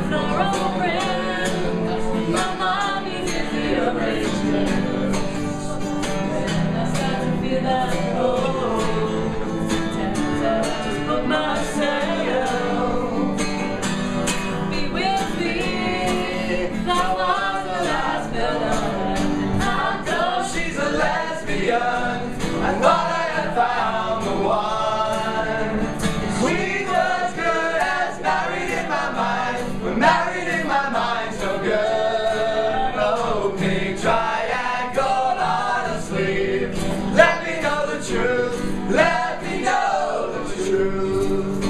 And thought I had found the one. We just good as married in my mind. We're married in my mind, so good. Oh, pink triangle on a sleeve. Let me know the truth. Let me know the truth.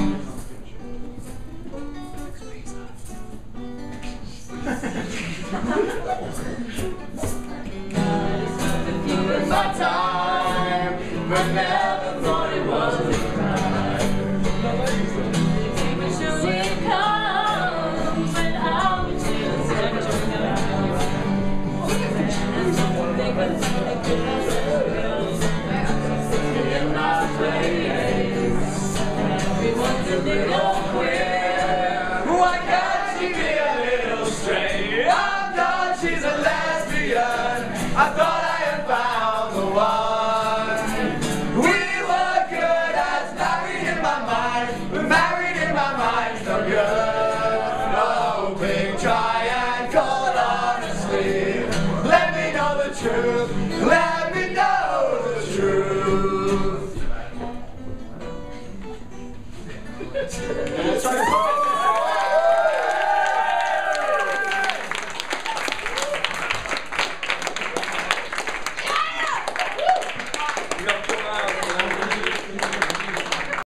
My time, but never thought it was a crime. Should we come when I was just in my place? Everyone's a little queer. Why can't she be